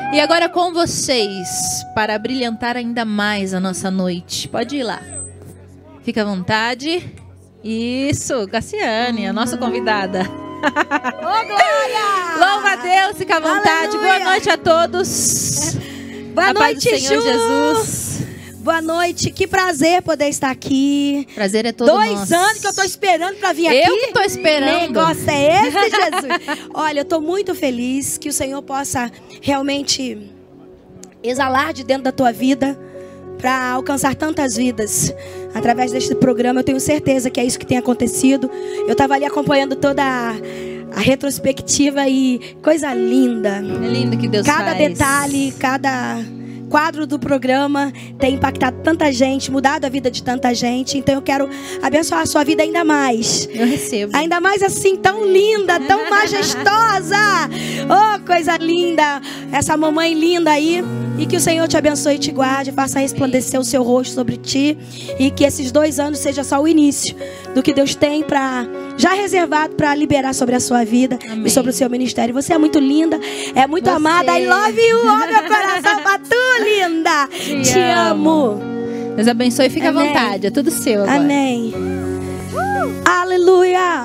E agora com vocês, para brilhantar ainda mais a nossa noite. Pode ir lá. Fica à vontade. Isso, Cassiane, a nossa convidada. Ô, Glória! Louva a Deus, fica à vontade. Aleluia. Boa noite a todos. Boa a noite, paz do Senhor Ju. Jesus. Boa noite, que prazer poder estar aqui. Prazer é todo 2 nosso. anos que eu tô esperando pra vir aqui. Eu que tô esperando. Que negócio é esse, Jesus? Olha, eu tô muito feliz que o Senhor possa realmente exalar de dentro da tua vida para alcançar tantas vidas através deste programa. Eu tenho certeza que é isso que tem acontecido. Eu estava ali acompanhando toda a retrospectiva e coisa linda. É lindo que Deus Cada faz. detalhe, cada quadro do programa tem impactado tanta gente, mudado a vida de tanta gente. Então eu quero abençoar a sua vida ainda mais. Eu recebo. Ainda mais assim, tão linda, tão majestosa. Oh, coisa linda. Essa mamãe linda aí. E que o Senhor te abençoe e te guarde, faça resplandecer o seu rosto sobre ti. E que esses 2 anos seja só o início do que Deus tem já reservado para liberar sobre a sua vida. Amém. E sobre o seu ministério. Você é muito linda, é muito amada. I love you, ó meu coração pra tu, linda. Te amo. Deus abençoe e fica à vontade, é tudo seu agora. Amém. Aleluia.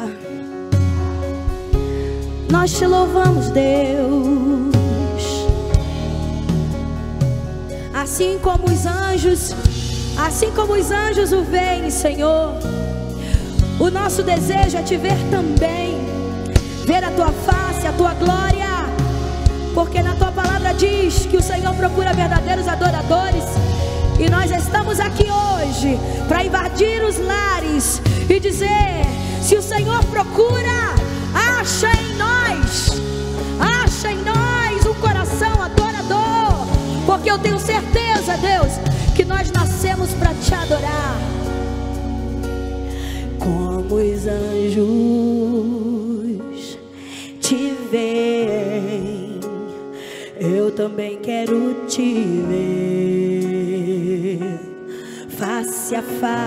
Nós te louvamos, Deus. Assim como os anjos o veem, Senhor, o nosso desejo é te ver também, ver a tua face, a tua glória, porque na tua palavra diz que o Senhor procura verdadeiros adoradores, e nós estamos aqui hoje para invadir os lares e dizer: se o Senhor procura, acha em nós um coração adorador, porque eu tenho certeza, Deus, que nós nascemos para te adorar. Como os anjos te veem, eu também quero te ver face a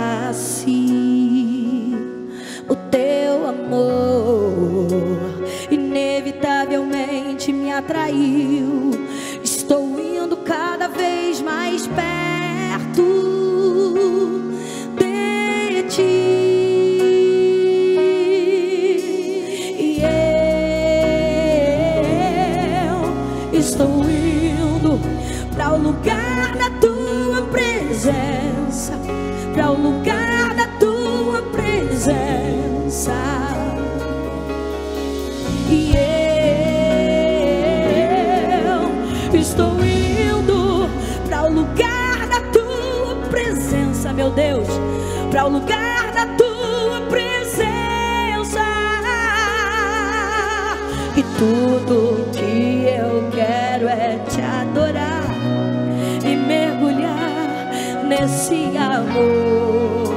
face. O teu amor inevitavelmente me atraiu. Estou indo cada vez mais perto de ti. E eu estou indo para o lugar da tua presença, para o lugar da tua presença. E eu estou indo para o lugar da tua presença, meu Deus, para o lugar da tua presença. E tudo que eu quero é te adorar e mergulhar nesse amor.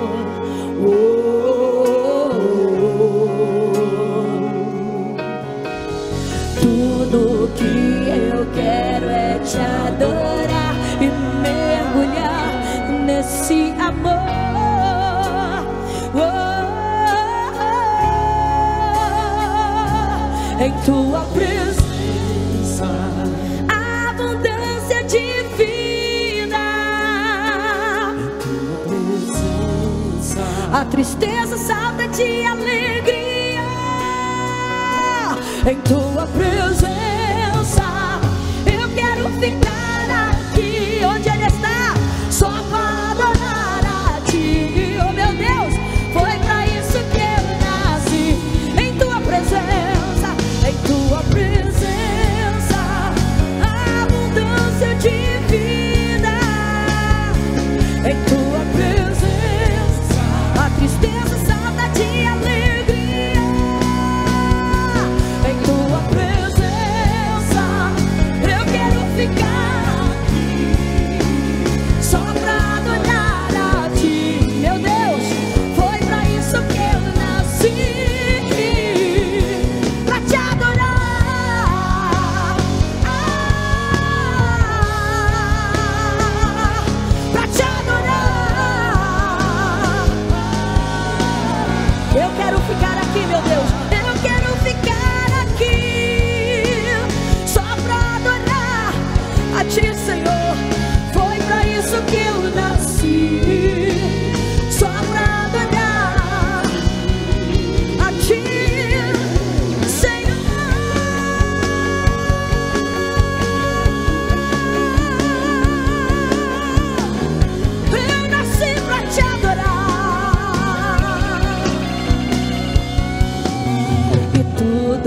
Tudo que eu quero é te adorar e mergulhar nesse amor. Em tua presença, abundância de vida. A tristeza salta de alegria. Em tua presença, eu quero ficar aqui onde Ele está, só para adorar a ti. Oh meu Deus, foi pra isso que eu nasci. Em tua presença, abundância de vida. Em tua presença, a tristeza salta de alegria. Em tua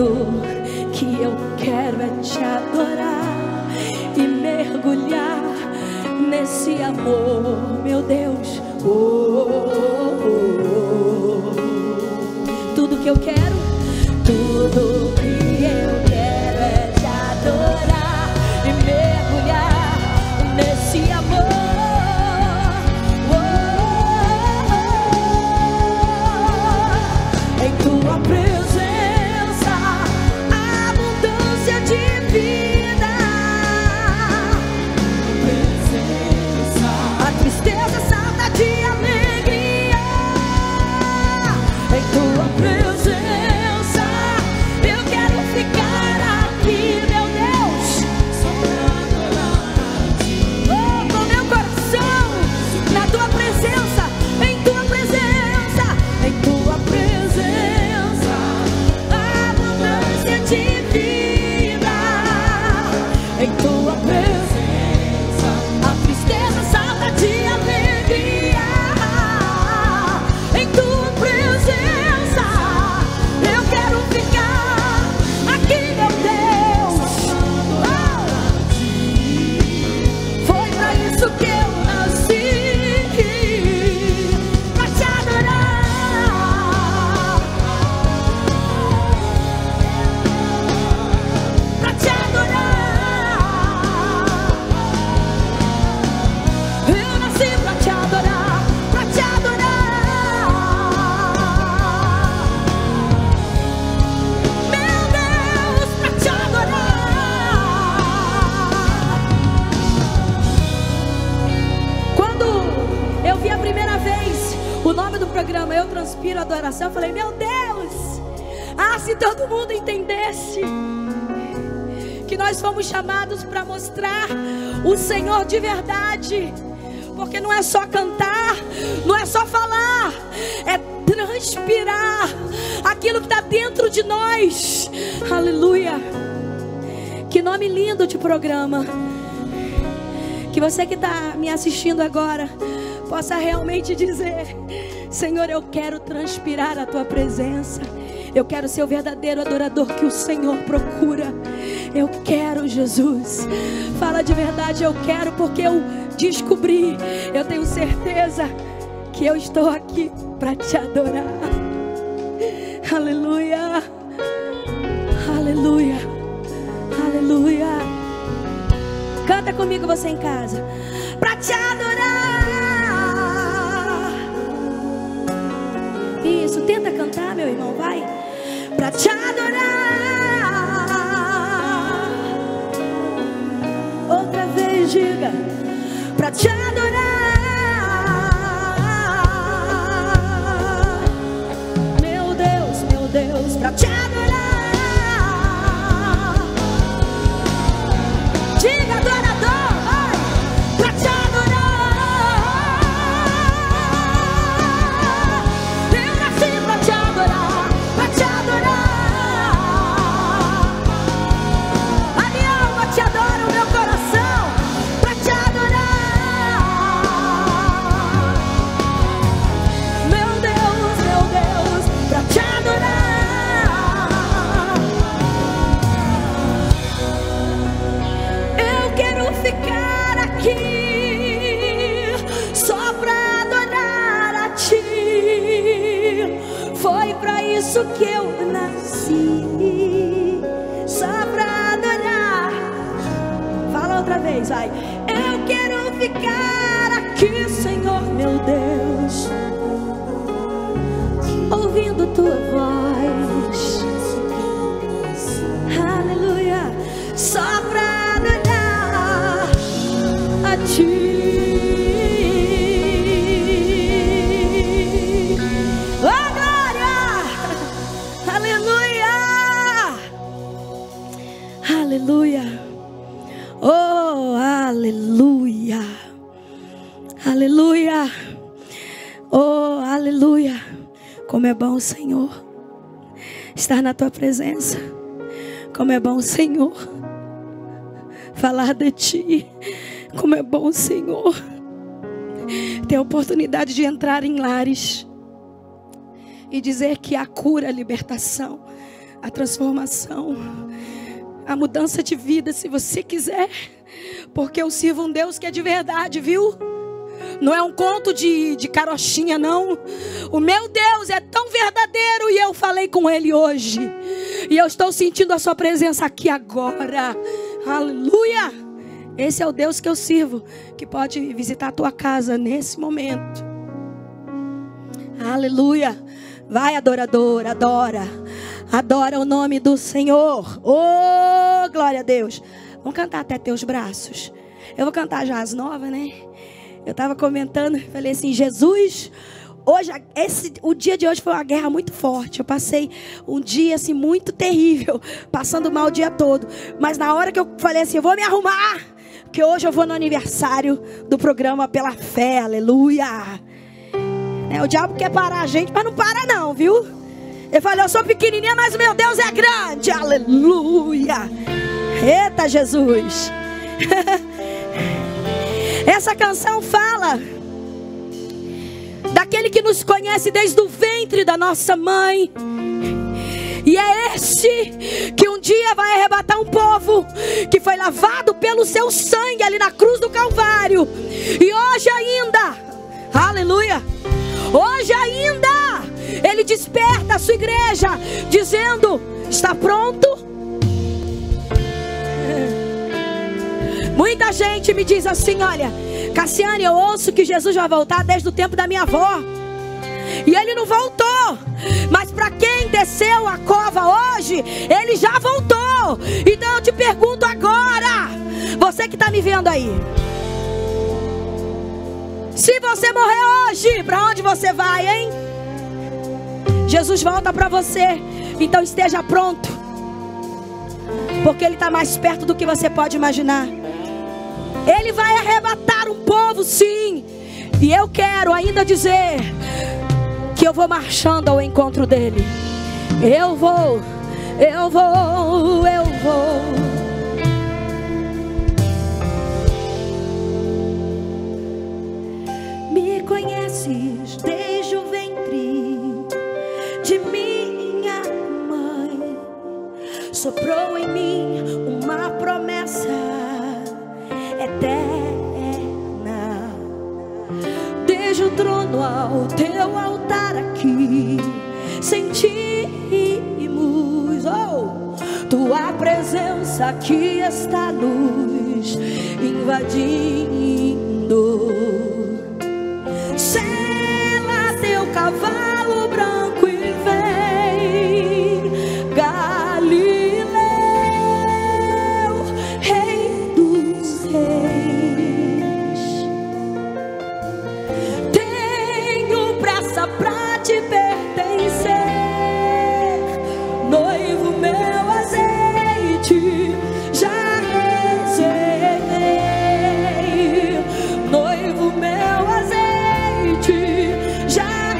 Tudo que eu quero é te adorar e mergulhar nesse amor, meu Deus. Tudo que eu quero, tudo que eu quero é te adorar e mergulhar nesse amor. Em tua presença, abundância de vida. A tristeza, saudade e alegria. Em tua presença, eu quero ficar aqui, meu Deus. Oh, com meu coração na tua presença, em tua presença, em tua presença, abundância de vida. Em tua presença, a tristeza, saudade e alegria. Em tua presença, eu quero ficar aqui, meu Deus. Foi pra isso que eu nasci, pra te adorar, pra te adorar. Eu nasci pra te adorar, pra te adorar. Meu Deus, pra te adorar. Quando eu vi a primeira vez o nome do programa, Eu Transpiro Adoração, eu falei, meu Deus, se todo mundo entendesse que nós fomos chamados para mostrar o Senhor de verdade. Porque não é só cantar, não é só falar, é transpirar aquilo que está dentro de nós. Aleluia. Que nome lindo de programa. Que você que está me assistindo agora possa realmente dizer, Senhor, eu quero transpirar a tua presença. Eu quero ser o verdadeiro adorador que o Senhor procura. Eu quero, Jesus. Fala de verdade, eu quero, porque eu descobri, eu tenho certeza que eu estou aqui para te adorar. Aleluia. Aleluia. Aleluia. Canta comigo, você em casa. Para te adorar. Isso, tenta cantar, meu irmão, vai. Para te adorar. Outra vez, diga. Para te adorar. Meu Deus, para te adorar. Diga, adorador, vai. Para te adorar. Eu nasci para te adorar, para te adorar. A minha alma te adora, o meu coração para te adorar. Meu Deus, para te adorar. Eu quero ficar aqui só pra adorar a ti. Foi pra isso que eu nasci, só pra adorar. Fala outra vez, vai. Eu quero ficar aqui, Senhor, meu Deus, ouvindo tua voz. Aleluia. Só pra adorar a ti. Oh, glória! Aleluia! Aleluia! Oh, aleluia! Aleluia! Oh, aleluia! Como é bom, Senhor, estar na tua presença. Como é bom, Senhor, falar de ti. Como é bom, Senhor, ter a oportunidade de entrar em lares e dizer que há cura, libertação, a transformação, a mudança de vida, se você quiser. Porque eu sirvo um Deus que é de verdade, viu? Não é um conto de carochinha, não. O meu Deus é tão verdadeiro e eu falei com Ele hoje. E eu estou sentindo a sua presença aqui agora. Aleluia! Esse é o Deus que eu sirvo, que pode visitar a tua casa nesse momento. Aleluia! Vai, adorador, adora. Adora o nome do Senhor. Oh, glória a Deus. Vamos cantar até teus braços. Eu vou cantar já as novas, né? Eu estava comentando, falei assim, Jesus, hoje, o dia de hoje foi uma guerra muito forte. Eu passei um dia assim muito terrível, passando mal o dia todo. Mas na hora que eu falei assim, eu vou me arrumar, porque hoje eu vou no aniversário do programa Pela Fé, aleluia. O diabo quer parar a gente, mas não para não, viu? Eu falei, eu sou pequenininha, mas meu Deus é grande, aleluia. Eita Jesus. Essa canção fala daquele que nos conhece desde o ventre da nossa mãe. E é este que um dia vai arrebatar um povo que foi lavado pelo seu sangue ali na cruz do Calvário. E hoje ainda, aleluia, hoje ainda Ele desperta a sua igreja dizendo, está pronto? Muita gente me diz assim, olha, Cassiane, eu ouço que Jesus vai voltar desde o tempo da minha avó. E Ele não voltou. Mas para quem desceu a cova hoje, Ele já voltou. Então eu te pergunto agora, você que está me vendo aí, se você morrer hoje, para onde você vai, hein? Jesus volta para você. Então esteja pronto, porque Ele está mais perto do que você pode imaginar. Ele vai arrebatar um povo, sim. E eu quero ainda dizer que eu vou marchando ao encontro dele. Eu vou. Me conheces desde o ventre de minha mãe. Soprou em mim uma promessa eterna. Desde o trono ao teu altar aqui sentimos tua presença que está nos invadindo. Sela teu cavalo branco e vem, Galileu, Rei dos Reis. Tenho pressa pra te pertencer, noivo meu azeite já reservei, noivo meu azeite já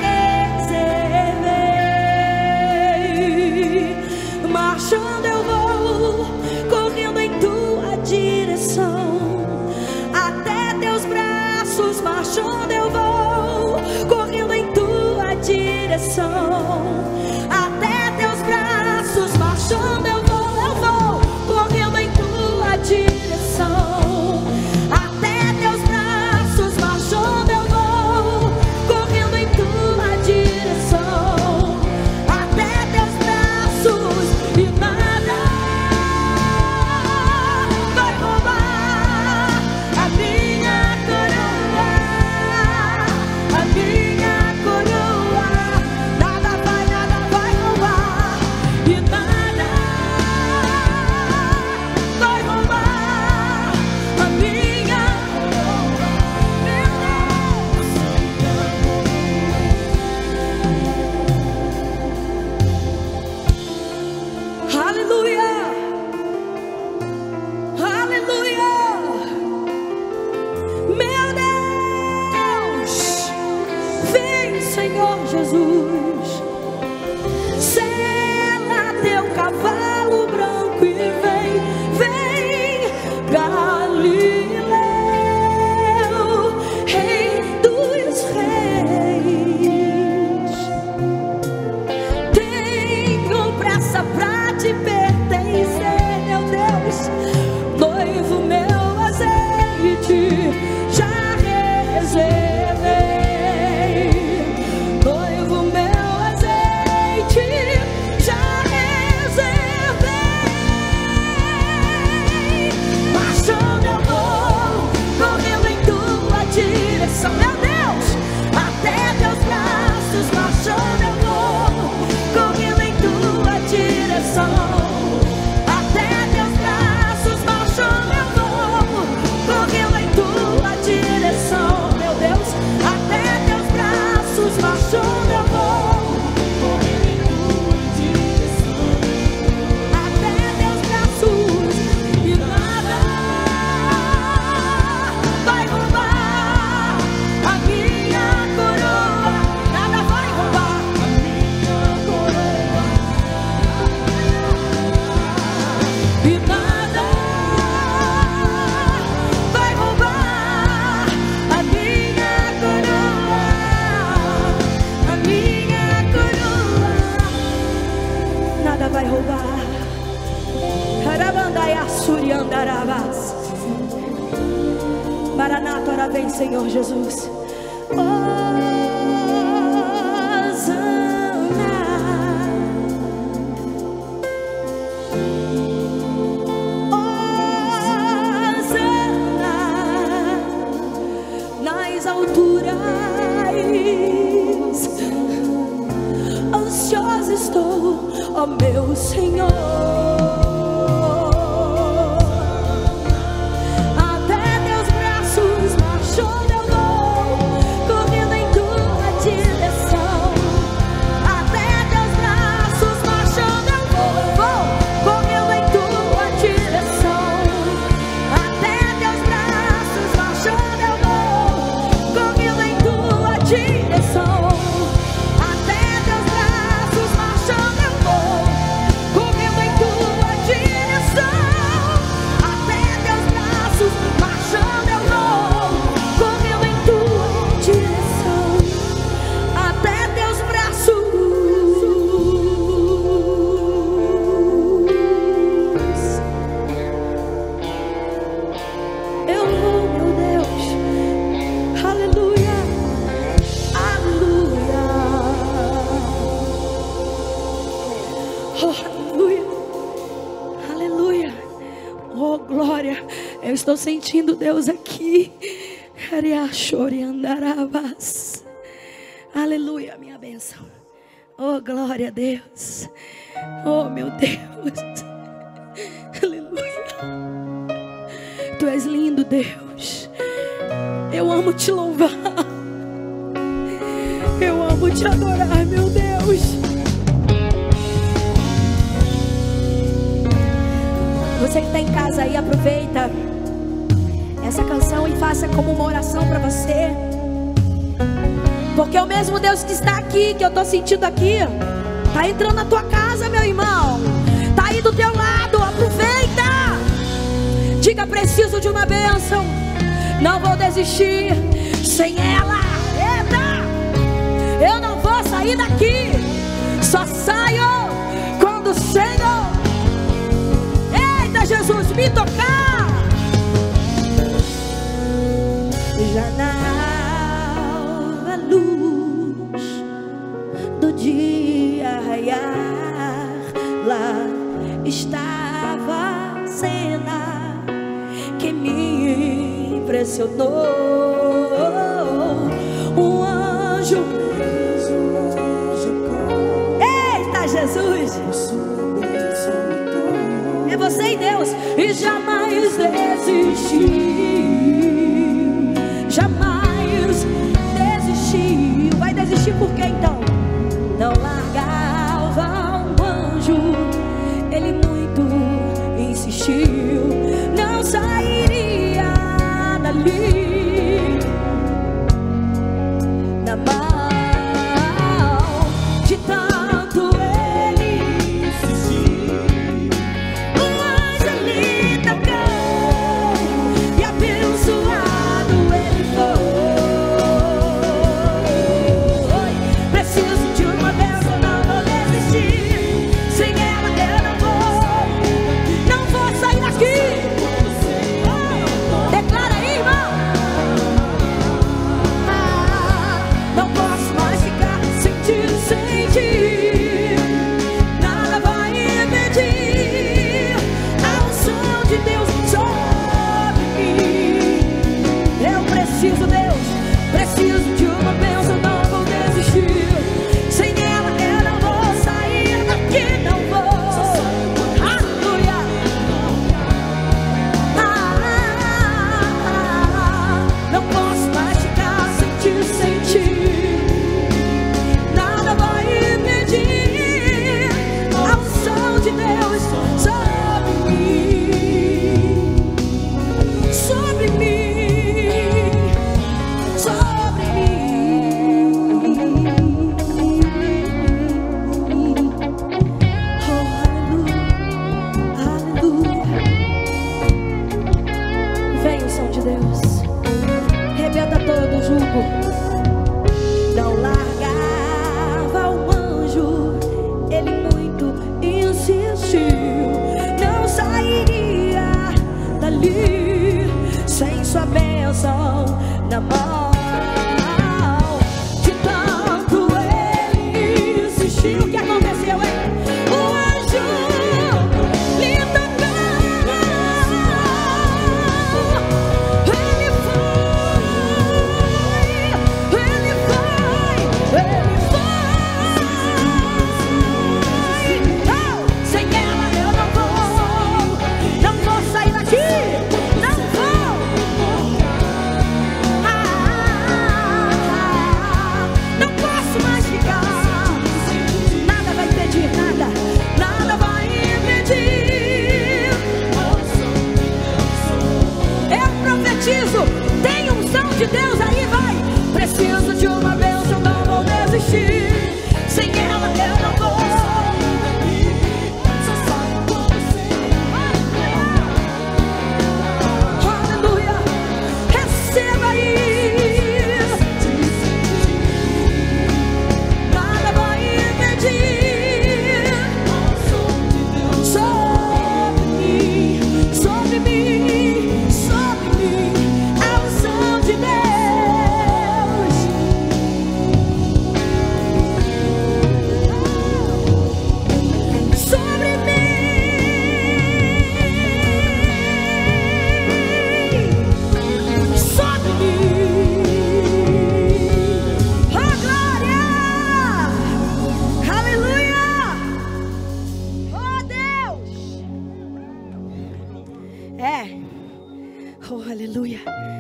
reservei. Marchando eu vou, correndo em tua direção, até teus braços. Marchando eu vou, correndo em tua direção, até teus braços. Marchando eu vou, correndo em tua direção, até teus braços. Marchando eu vou, correndo em tua direção, até teus braços. E nada vai roubar a minha coroa, a minha coroa. Nada vai roubar. E nada vai roubar a minha coroa. Aleluia, aleluia. Meu Deus, vem, Senhor Jesus. Sela teu cavalo branco e vem, Galileu, Rei dos Reis. Tenho pressa pra ti já reservei. Noivo, meu azeite já reservei. Marchando eu vou, correndo em tua direção, meu Deus, até teus braços. Marchando eu vou, correndo em tua direção, até teus braços. Marchando eu vou, correndo em tua direção, meu Deus, até teus braços. Marchando eu vou, correndo em tua direção, até teus braços. E nada vai roubar a minha coroa, nada vai roubar a minha coroa. E nada vai roubar a minha coroa, a minha coroa. Nada vai roubar. Carabandaiá, Suriandarabás. Maranata, ora vem, Senhor Jesus. Hosana nas alturas. Ansiosa estou, ó meu Senhor. Até teus braços marchando eu vou, correndo em tua direção. Até teus braços marchando eu vou, correndo em tua direção. Até teus braços marchando eu vou, correndo em tua direção. Até teus braços marchando eu vou, correndo em tua direção. Até teus braços marchando eu vou, correndo em tua direção. Até teus braços. Eu vou, meu Deus. Aleluia. Aleluia. Oh, aleluia. Aleluia. Oh, glória. Eu estou sentindo Deus aqui. Ariachoriandarabás. Aleluia, minha bênção. Oh, glória a Deus. Oh, meu Deus. Aleluia. Tu és lindo, Deus. Eu amo te louvar. Eu amo te adorar, meu Deus. Você que está em casa aí, aproveita essa canção e faça como uma oração para você. Porque o mesmo Deus que está aqui, que eu estou sentindo aqui, está entrando na tua casa, meu irmão. Está aí do teu lado, aproveita. Diga: preciso de uma bênção, não vou desistir sem ela. Eita! Eu não vou sair daqui, só saio quando o Senhor, eita Jesus, me tocar. Já na alva luz do dia raiar, lá estava a cena que me impressionou. Um anjo, eita Jesus, é você e Deus, e jamais desistiu, jamais desistiu. Vai desistir por quê então? Não largava um anjo, ele muito insistiu, não sairia dali na mão de tanto ele insistir. O anjo lhe tocou e bênção de Deus. Rebenta todo o jugo. Não largava o anjo, ele muito insistiu. Não sairia dali sem sua bênção na mão. De tanto ele insistiu, o que aconteceu, hein? O anjo lhe tocou. Ele foi. Sem ela eu não vou sair daqui. Não vou. Não posso mais ficar. Nada vai impedir, nada vai impedir. Eu profetizo, tem unção de Deus aí, vai. Preciso de uma bênção, não vou desistir. Sem ela eu não vou. Aleluia, receba aí. Nada vai impedir. Sobre mim, a unção de Deus. Sobre mim. Oh, glória! Aleluia! Oh, Deus! Oh, aleluia!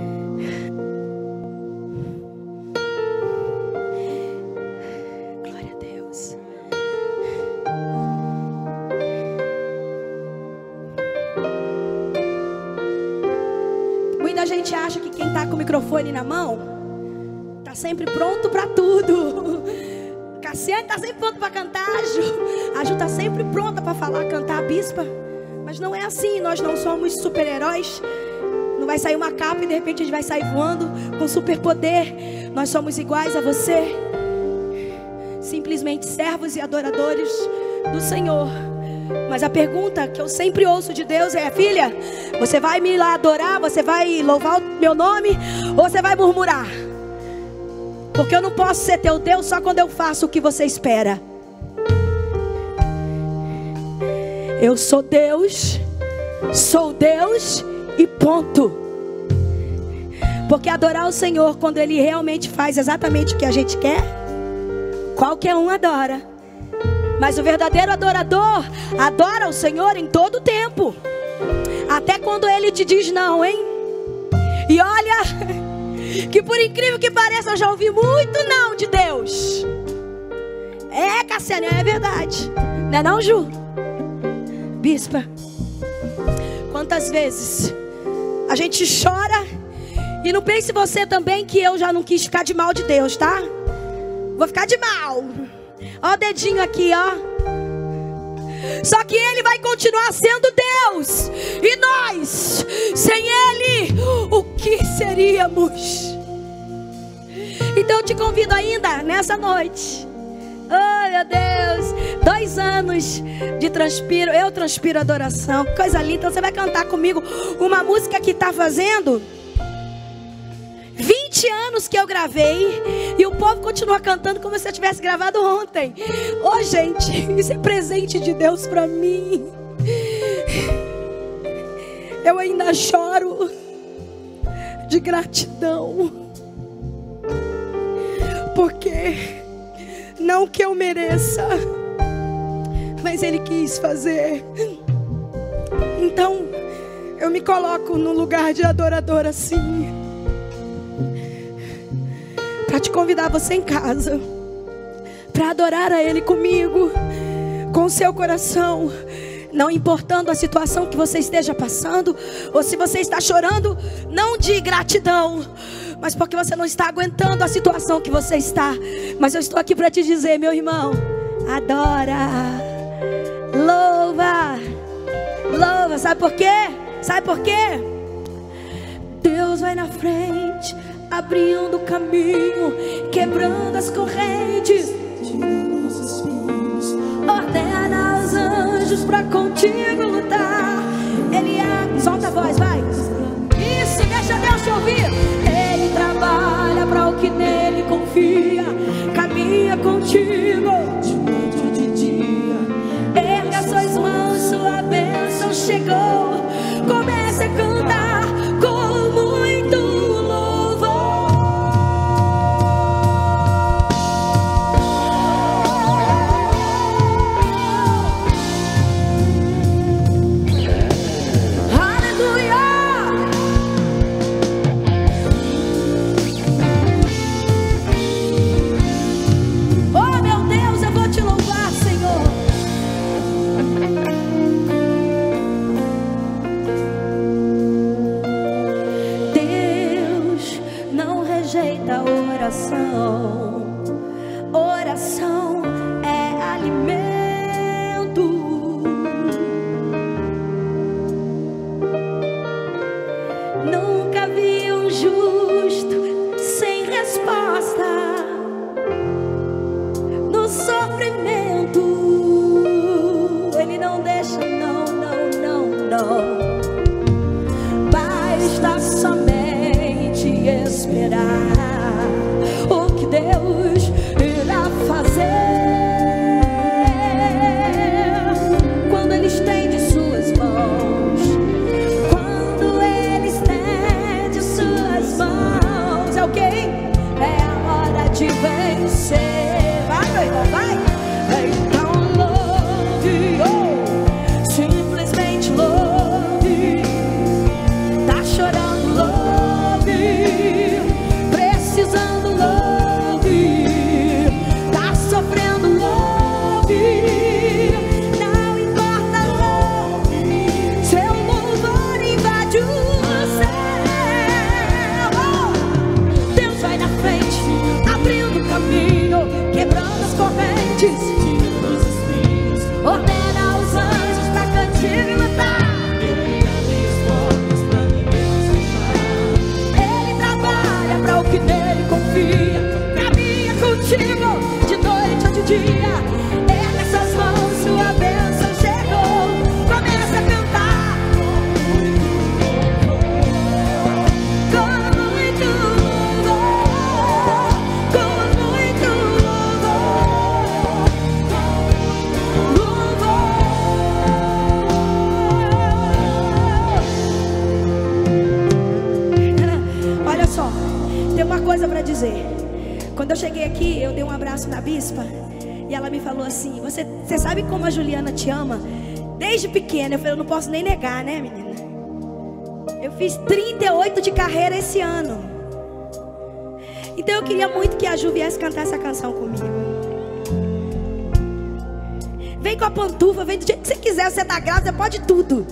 Glória a Deus. Muita gente acha que quem tá com o microfone na mão tá sempre pronto para tudo. Cassiane tá sempre pronto para cantar, a Ju tá sempre pronta para falar, cantar, a bispa. Mas não é assim, nós não somos super-heróis. Não vai sair uma capa e de repente a gente vai sair voando com superpoder. Nós somos iguais a você, simplesmente servos e adoradores do Senhor. Mas a pergunta que eu sempre ouço de Deus é: filha, você vai me lá adorar? Você vai louvar o meu nome? Ou você vai murmurar? Porque eu não posso ser teu Deus só quando eu faço o que você espera. Eu sou Deus e ponto. Porque adorar o Senhor, quando Ele realmente faz exatamente o que a gente quer, qualquer um adora. Mas o verdadeiro adorador adora o Senhor em todo o tempo, até quando Ele te diz não, hein? E olha, que por incrível que pareça, eu já ouvi muito não de Deus. É, Cassiane, é verdade. Não é não, Ju? Bispa, quantas vezes a gente chora, e não pense você também que eu já não quis ficar de mal de Deus, tá? Vou ficar de mal. Ó o dedinho aqui, ó. Só que Ele vai continuar sendo Deus, e nós, sem Ele, o que seríamos? Então eu te convido ainda nessa noite. Oh, meu Deus, 2 anos de eu transpiro adoração, coisa linda. Então você vai cantar comigo uma música que está fazendo 20 anos que eu gravei, e o povo continua cantando como se eu tivesse gravado ontem. Oh, gente, isso é presente de Deus para mim. Eu ainda choro de gratidão, porque não que eu mereça, mas Ele quis fazer. Então eu me coloco no lugar de adorador assim, para te convidar você em casa, para adorar a Ele comigo, com o seu coração. Não importando a situação que você esteja passando, ou se você está chorando, não de gratidão, mas porque você não está aguentando a situação que você está. Mas eu estou aqui para te dizer, meu irmão, adora, louva, louva. Sabe por quê? Sabe por quê? Deus vai na frente, abrindo o caminho, quebrando as correntes, ordena os anjos pra contigo lutar. Ele solta a voz, vai. Isso, deixa Deus te ouvir. Ele trabalha para o que nele confia, caminha contigo de noite ou de dia. Erga suas mãos, sua bênção chegou. Comece a cantar com muito louvor. Aleluia! Oh meu Deus, eu vou te louvar, Senhor. Deus não rejeita a oração. Oração é alimento. Nunca vi um justo sem resposta no sofrimento. Ele não deixa, não, não, não, não. Basta somente esperar o que Deus irá fazer. Quando Ele estende suas mãos, quando Ele estende suas mãos, é o quê? É a hora de vencer. Vai, meu irmão, vai. Então louve, oh, simplesmente louve. Tá chorando, louve. Precisando, louve. Tá sofrendo, louve. Não importa, louve. Seu louvor invade o céu. Oh, Deus vai na frente, abrindo o caminho, quebrando as correntes, ordena os anjos pra contigo lutar. Ele trabalha pra o que nele confia, caminha contigo de noite ou de dia. Erga suas mãos, sua bênção chegou. Começa a cantar com muito louvor, com muito louvor. Olha só, tem uma coisa pra dizer. Quando eu cheguei aqui, eu dei um abraço na bispa e ela me falou assim: você sabe como a Juliana te ama? Desde pequena. Eu falei: eu não posso nem negar, né, menina? Eu fiz 38 de carreira esse ano. Então eu queria muito que a Ju viesse cantar essa canção comigo. Vem com a pantufa, vem do jeito que você quiser. Você tá grávida, pode tudo.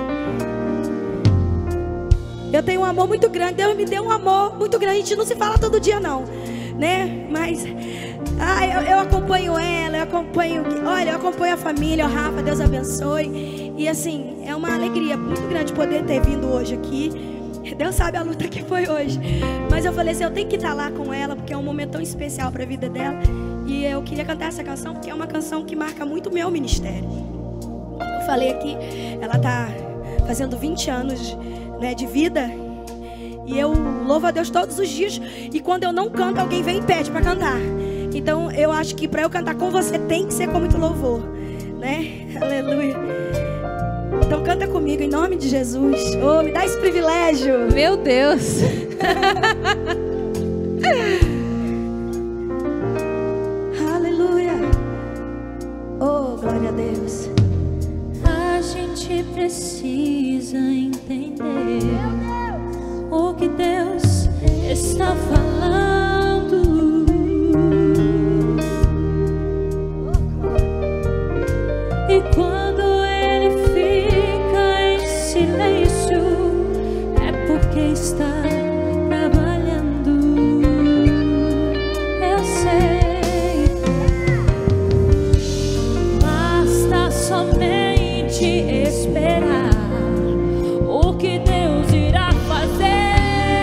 Eu tenho um amor muito grande. Deus me deu um amor muito grande. A gente não se fala todo dia, não, né? Mas eu acompanho ela, eu acompanho a família, o Rafa, Deus abençoe. E assim, é uma alegria muito grande poder ter vindo hoje aqui. Deus sabe a luta que foi hoje. Mas eu falei assim, eu tenho que estar lá com ela, porque é um momento tão especial para a vida dela. E eu queria cantar essa canção, porque é uma canção que marca muito o meu ministério. Como eu falei aqui, ela tá fazendo 20 anos, né, de vida. E eu louvo a Deus todos os dias. E quando eu não canto, alguém vem e pede para cantar. Então eu acho que para eu cantar com você tem que ser com muito louvor, né? Aleluia. Então canta comigo em nome de Jesus. Oh, me dá esse privilégio. Meu Deus. Aleluia. Oh, glória a Deus. A gente precisa entender o que Deus está falando. E quando Ele fica em silêncio, é porque está trabalhando. Eu sei, basta somente esperar o que Deus irá fazer.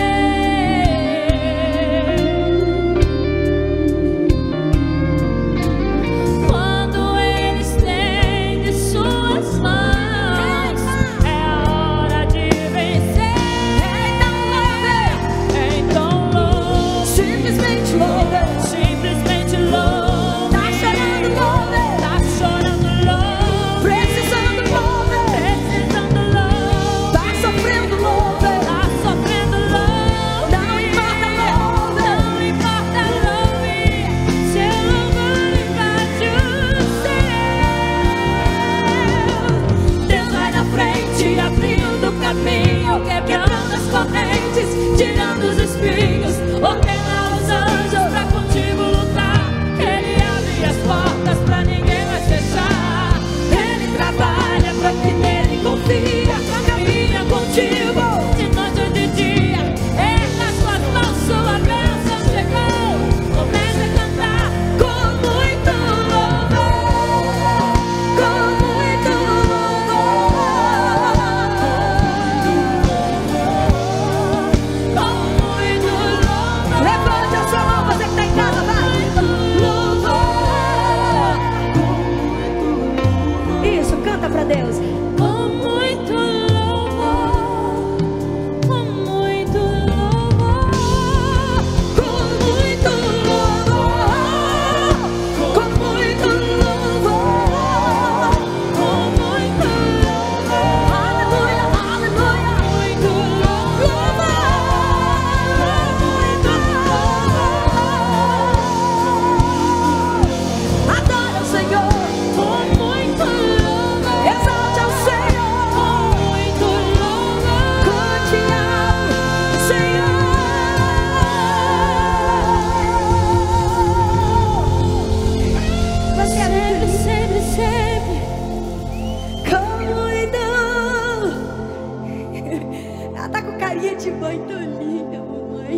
escolhi, mamãe.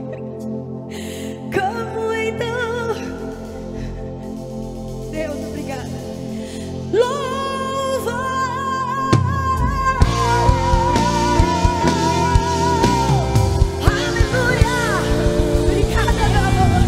Como então? Deus, obrigada. Louva! Aleluia! Obrigada, meu amor.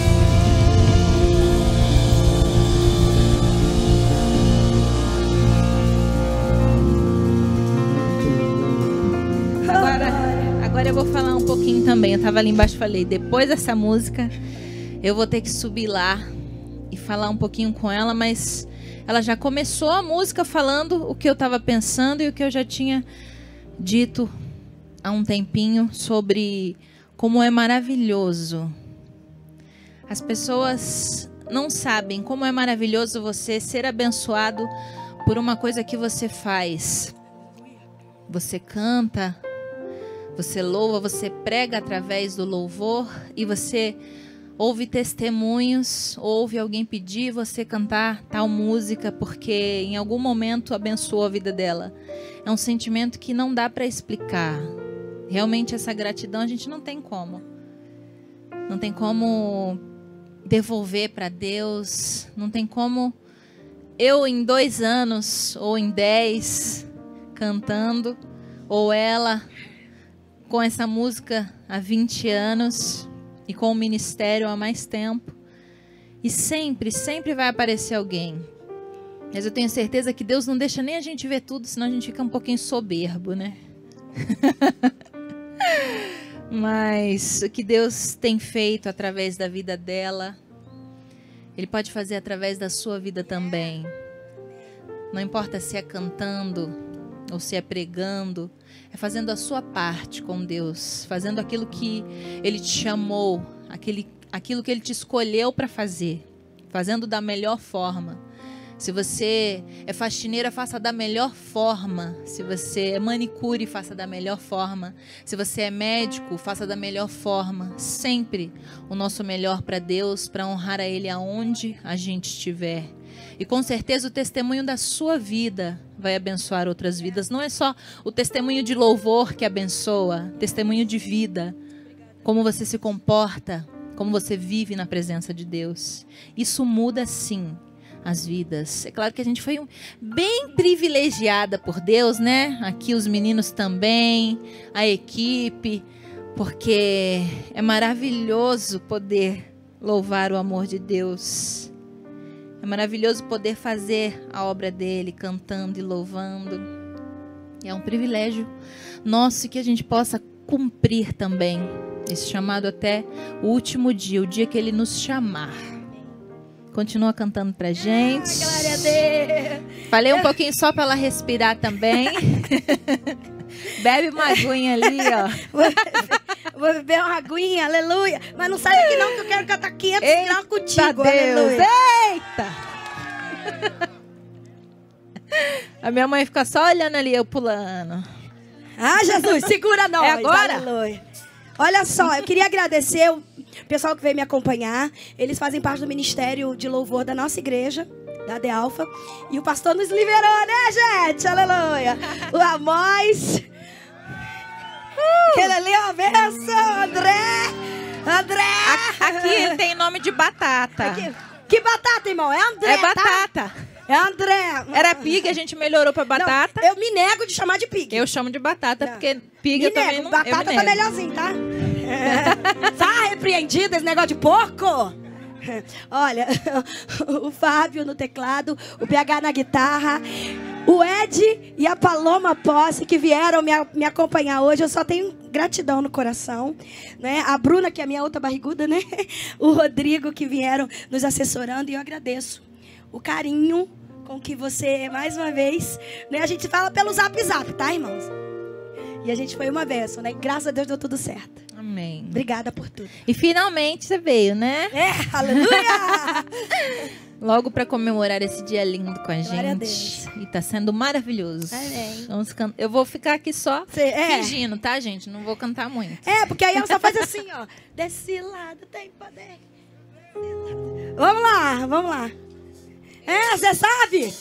Agora eu vou falar um pouquinho também. Eu tava ali embaixo e falei, depois dessa música, eu vou ter que subir lá e falar um pouquinho com ela, mas ela já começou a música falando o que eu tava pensando e o que eu já tinha dito há um tempinho sobre como é maravilhoso. As pessoas não sabem como é maravilhoso você ser abençoado por uma coisa que você faz. Você canta, você louva, você prega através do louvor e você ouve testemunhos, ouve alguém pedir você cantar tal música porque em algum momento abençoou a vida dela. É um sentimento que não dá para explicar. Realmente essa gratidão a gente não tem como. Não tem como devolver para Deus. Não tem como eu em 2 anos ou em 10 cantando, ou ela com essa música há 20 anos e com o ministério há mais tempo. E sempre vai aparecer alguém. Mas eu tenho certeza que Deus não deixa nem a gente ver tudo, senão a gente fica um pouquinho soberbo, né? Mas o que Deus tem feito através da vida dela, Ele pode fazer através da sua vida também. Não importa se é cantando ou se é pregando, é fazendo a sua parte com Deus, fazendo aquilo que Ele te chamou, aquilo que Ele te escolheu para fazer, fazendo da melhor forma. Se você é faxineira, faça da melhor forma. Se você é manicure, faça da melhor forma. Se você é médico, faça da melhor forma. Sempre o nosso melhor para Deus, para honrar a Ele aonde a gente estiver. E com certeza o testemunho da sua vida vai abençoar outras vidas. Não é só o testemunho de louvor que abençoa, testemunho de vida. Como você se comporta, como você vive na presença de Deus. Isso muda sim as vidas. É claro que a gente foi bem privilegiada por Deus, né? Aqui os meninos também, a equipe, porque é maravilhoso poder louvar o amor de Deus. É maravilhoso poder fazer a obra dele, cantando e louvando. É um privilégio nosso que a gente possa cumprir também esse chamado até o último dia, o dia que ele nos chamar. Continua cantando pra gente. Glória a Deus. Falei um pouquinho só pra ela respirar também. Bebe uma aguinha ali, ó. Vou beber uma aguinha, aleluia. Mas não sai daqui não, que eu quero cantar 500 graus contigo, Deus. aleluia. Eita! A minha mãe fica só olhando ali, eu pulando. Ah, Jesus, segura nós. É agora? Aleluia. Olha só, eu queria agradecer o pessoal que veio me acompanhar. Eles fazem parte do ministério de louvor da nossa igreja, da The Alpha. E o pastor nos liberou, né, gente? Aleluia. O Amós. Ele ali é uma benção, André. Aqui ele tem nome de batata. Aqui. Que batata, irmão? É André, É batata. Tá? É André. Era pig, a gente melhorou pra batata. Não, eu me nego de chamar de pig. Eu chamo de batata, Não. porque pig Me eu também nego, não. batata eu me tá nego. melhorzinho, tá? Tá repreendido esse negócio de porco? Olha, o Fábio no teclado, o PH na guitarra, o Ed e a Paloma Posse que vieram me acompanhar hoje. Eu só tenho gratidão no coração, né? A Bruna, que é a minha outra barriguda, né? O Rodrigo, que vieram nos assessorando, e eu agradeço o carinho com que você, mais uma vez, né? A gente fala pelo Zap, tá, irmãos? E a gente foi uma bênção, né? Graças a Deus deu tudo certo. Amém. Obrigada por tudo. E finalmente você veio, né? É, aleluia! Logo para comemorar esse dia lindo com a Glória a gente. E tá sendo maravilhoso. Amém. Eu vou ficar aqui só É. fingindo, tá, gente? Não vou cantar muito. É, porque aí ela só faz assim, ó. Desse lado tem poder. Vamos lá, vamos lá. É, você sabe?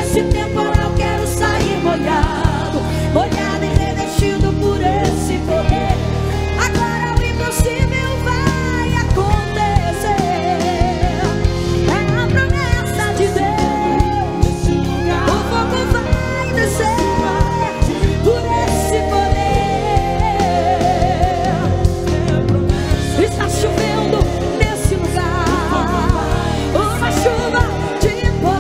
Desse temporal quero sair molhado, molhado e revestido por esse poder. Agora o impossível vai acontecer. É a promessa de Deus. O fogo vai descer por esse poder. Está chovendo nesse lugar uma chuva de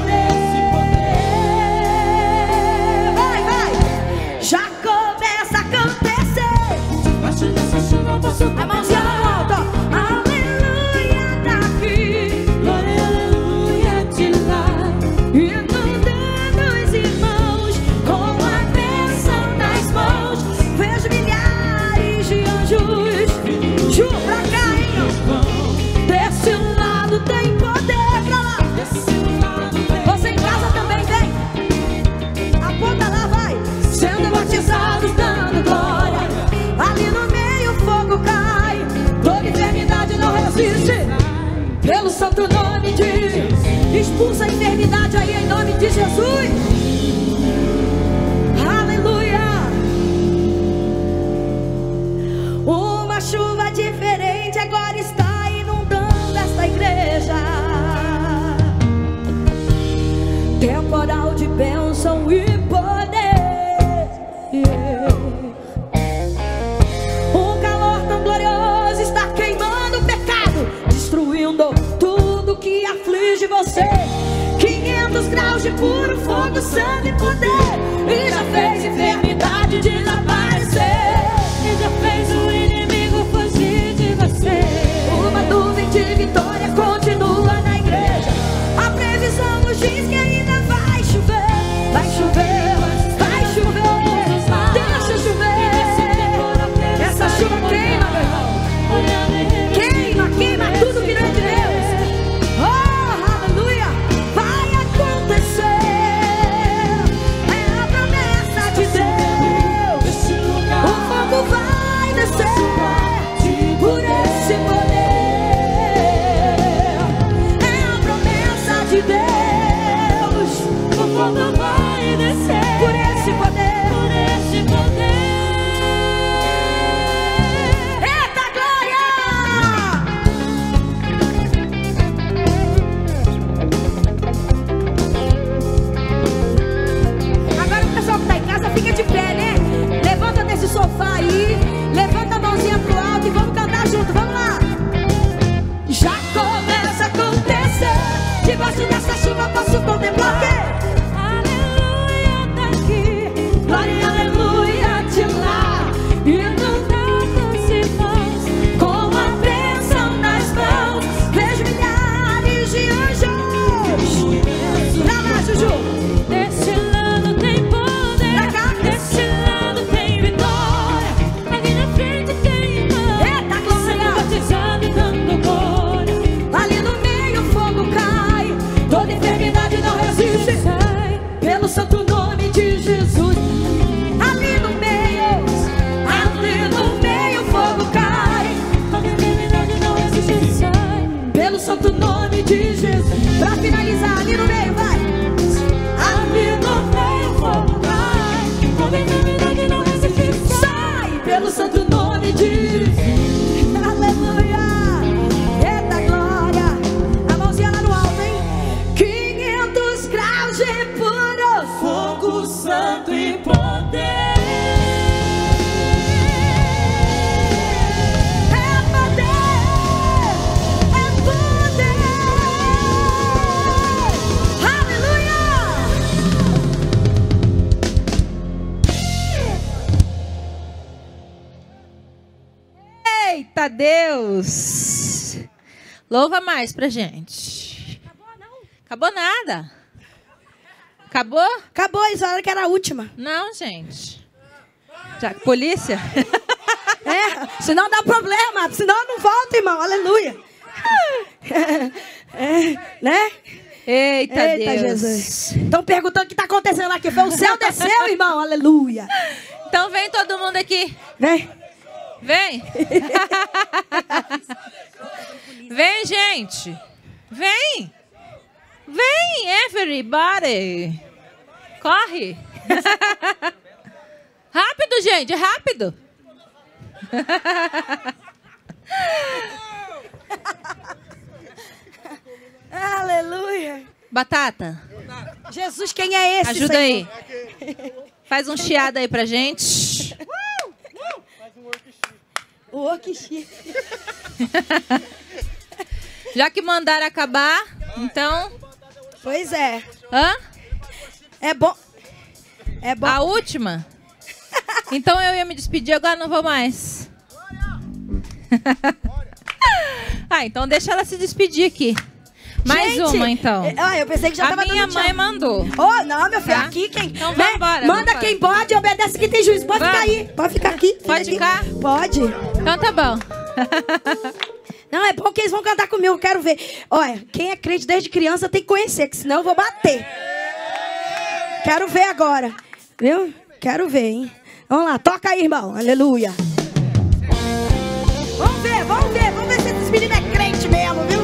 poder. Vai, vai. Já começa a acontecer. Debaixo dessa chuva posso A mãozinha no alto, ó. Aleluia daqui, glória, aleluia de lá. inundando os irmãos com a bênção nas mãos. Vejo milhares de anjos. Ju, pra cá, hein? Desse lado tem poder, pra lá. Você em casa também vem. Aponta lá, vai. Sendo batizados, dando glória. Ali no meio o fogo cai. Toda enfermidade não resiste. Pelo santo nome de expulsa a enfermidade aí em nome de Jesus. Aleluia. Uma chuva diferente agora está inundando esta igreja. Temporal de bênção e poder. Um calor tão glorioso está queimando o pecado, destruindo tudo que aflige você. 500 graus de puro fogo, sangue e poder. E já fez enfermidade desaparecer. E já fez o inimigo fugir de você. Uma nuvem de vitória continua na igreja. A previsão nos diz que ainda vai chover. Vai chover, vai chover. Deixa chover. Essa chuva queima, meu irmão. Queima, queima tudo que não é de Deus. Oh, aleluia. Vai acontecer. É a promessa de Deus. O fogo vai descer por esse poder. É a promessa de Deus. O fogo vai descer Por esse poder. por esse poder. Eita glória! Agora o pessoal que tá em casa fica de pé, né? Levanta desse sofá aí, levanta a mãozinha pro alto e vamos cantar junto, vamos lá! Já começa a acontecer. Debaixo dessa chuva posso contemplar o quê? Aleluia daqui, Glória, aleluia de lá. inundando os irmãos. Com a bênção nas mãos, vejo milhares de anjos. Pra lá, Juju. Desse lado tem poder, Pra cá. desse lado tem vitória. Aqui na frente tem irmão, Eita, glória. sendo batizado e dando glória. Ali no meio o fogo cai. Toda enfermidade não resiste. Sai, Pelo santo nome de Jesus. Ali no meio o fogo cai. toda enfermidade não existe. Sai, Pelo santo nome de Jesus. Pra finalizar, ali no meio, vai. Ali no meio o fogo cai. toda enfermidade não existe. Sai pelo santo nome de Jesus. Aleluia. Eita glória. A mãozinha lá no alto, hein? 500 graus de puro Fogo santo e poder. É poder. É poder. Aleluia. Eita Deus! Louva mais pra gente. Acabou nada. Acabou? Acabou, isso era que era a última. Não, gente. Já, polícia? É, senão dá problema, senão não volta, irmão. Aleluia. Né? Eita, Eita, Deus. Jesus. Estão perguntando o que está acontecendo aqui. Foi o céu desceu, irmão. Aleluia. Então vem todo mundo aqui. Vem. Vem. Vem, gente. Vem. Vem, everybody. Corre. Rápido, gente, rápido. Aleluia. Batata, Jesus, quem é esse, ajuda Senhor? aí. Faz um chiado aí pra gente. O workshop. Já que mandaram acabar, então... Pois é. Hã? É bom. É bom. A última? Então eu ia me despedir, agora não vou mais. Ah, então deixa ela se despedir aqui. Mais Gente, uma, então. Eu pensei que já A tava minha dando mãe tchau. mandou. Oh, não, meu filho, Tá? aqui quem... Então né? vambora, Manda vambora. quem pode, obedece quem tem juízo. Pode Vamos. ficar aí, pode ficar aqui. Pode Aqui. ficar? Pode. Então tá bom. Não, é bom que eles vão cantar comigo, eu quero ver. Olha, quem é crente desde criança tem que conhecer, que senão eu vou bater. Quero ver agora, viu? Quero ver, hein? Vamos lá, toca aí, irmão. Aleluia. Vamos ver se esses meninos é crente mesmo, viu?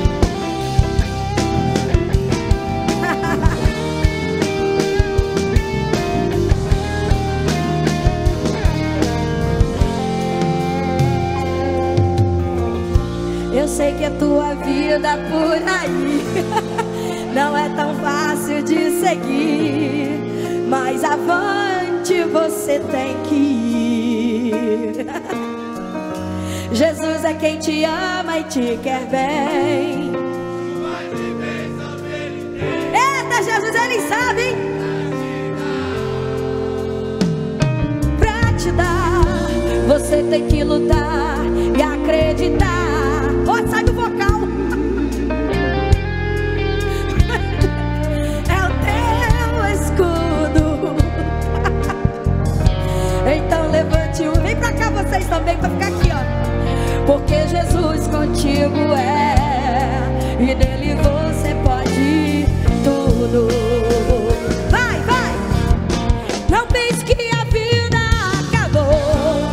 Eu sei que a tua vida por aí não é tão fácil de seguir, mas avante você tem que ir. Jesus é quem te ama e te quer bem. Eita, Jesus, ele sabe, hein? Pra te dar, você tem que lutar e acreditar. Oh, sai do vocal. É o teu escudo. Então levante um. Vem pra cá vocês também, pra ficar aqui, ó. Porque Jesus contigo é, e nele você pode tudo. Vai, vai. Não pense que a vida acabou.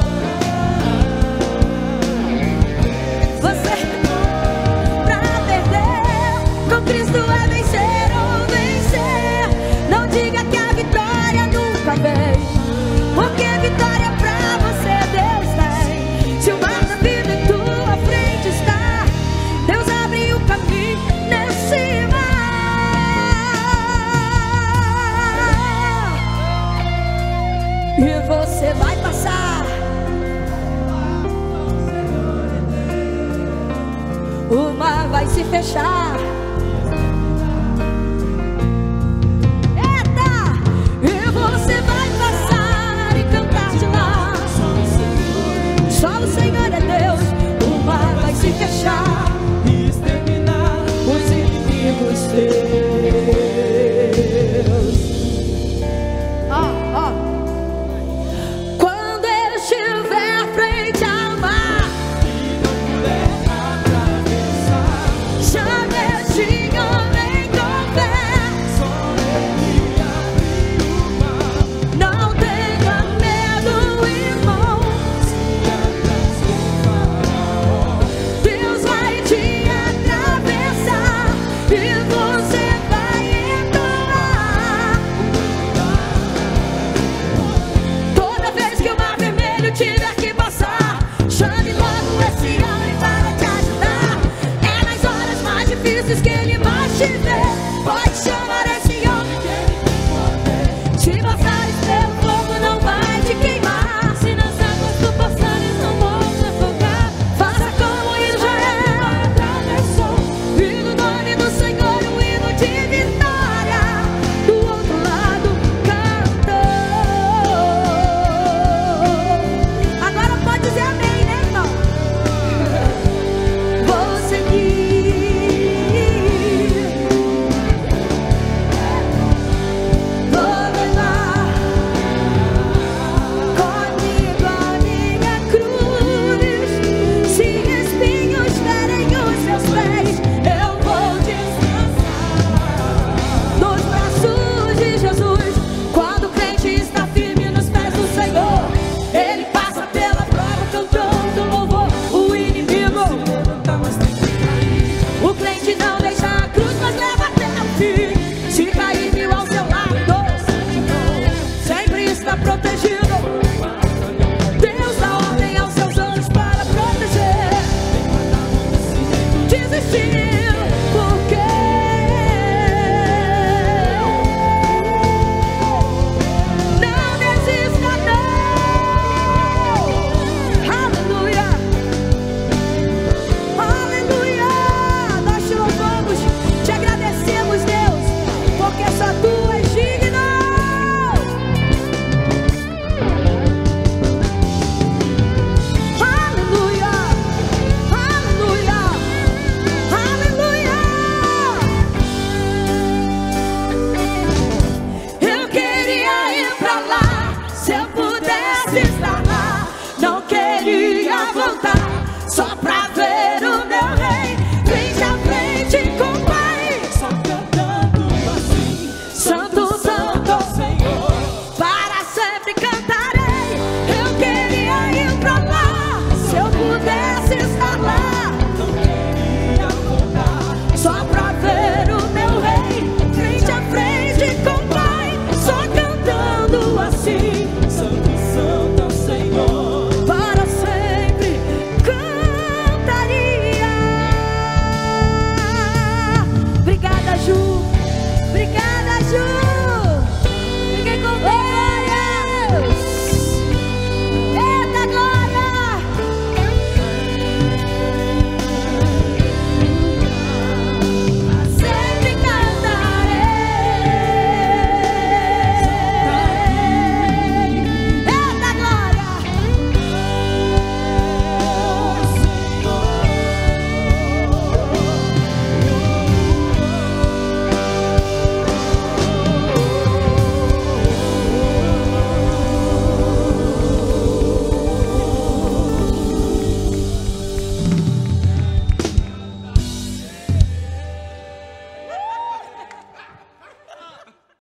Você pra perder, com Cristo é vencer ou vencer. Não diga que a vitória nunca vem, porque a vitória pra você Deus tem. Se o mar da vida em tua frente está, Deus abre o caminho nesse mar. E você vai passar. O mar vai se fechar.